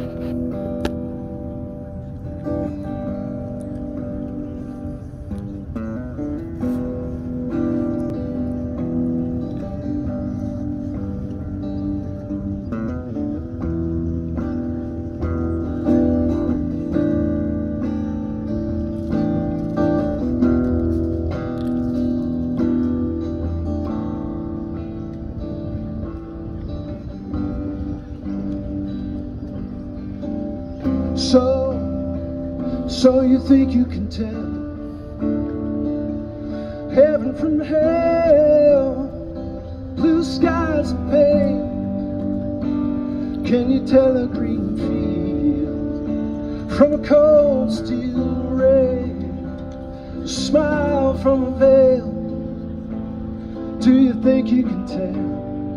So you think you can tell heaven from hell, blue skies and pain? Can you tell a green field from a cold steel ray, a smile from a veil? Do you think you can tell?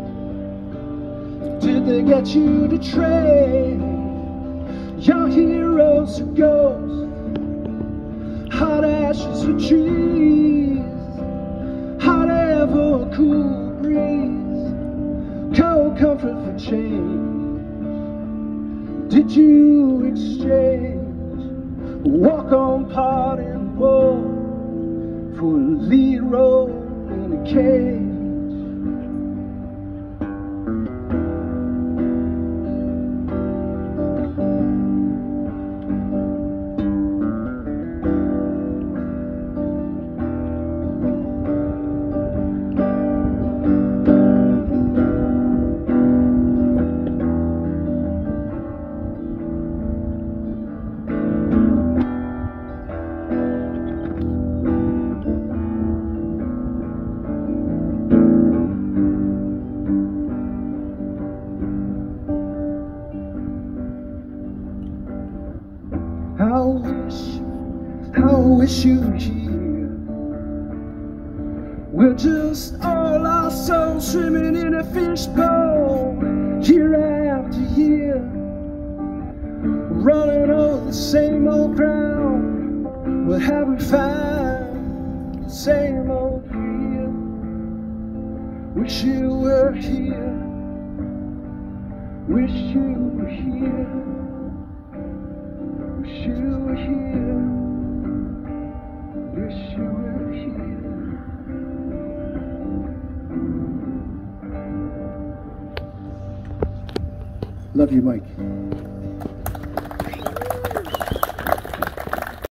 Did they get you to trade your heroes for ghosts, hot ashes for trees, hot air for a cool breeze, cold comfort for change? Did you exchange a walk-on part in war for a lead role in a cage? I wish you were here. We're just all our souls swimming in a fishbowl, year after year, running over the same old ground. What have we found? The same old fear. Wish you were here. Wish you were here. Wish you were here. Wish you were here. Love you, Mike.